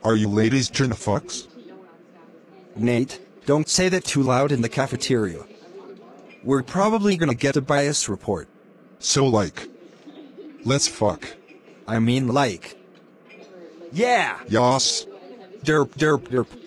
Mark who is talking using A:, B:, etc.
A: Are you ladies trying to fucks?
B: Nate, don't say that too loud in the cafeteria. We're probably gonna get a bias report.
A: So like, let's fuck.
B: I mean like. Yeah!
A: Yas.
B: Derp derp derp.